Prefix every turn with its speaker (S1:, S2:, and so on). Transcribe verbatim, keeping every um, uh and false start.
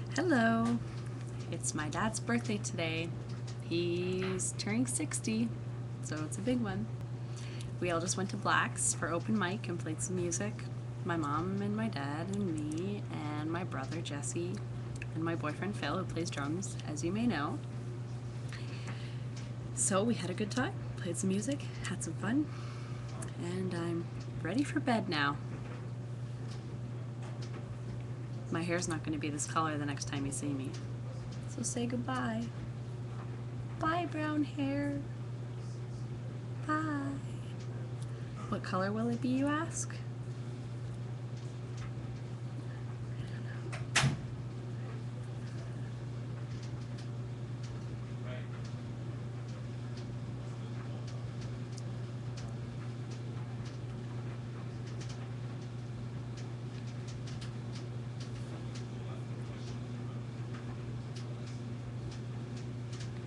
S1: Hello, it's my dad's birthday today. He's turning sixty, so it's a big one. We all just went to Black's for open mic and played some music. My mom and my dad and me and my brother Jesse and my boyfriend Phil, who plays drums, as you may know. So we had a good time, played some music, had some fun, and I'm ready for bed now. My hair's not going to be this color the next time you see me. So say goodbye. Bye, brown hair. Bye. What color will it be, you ask?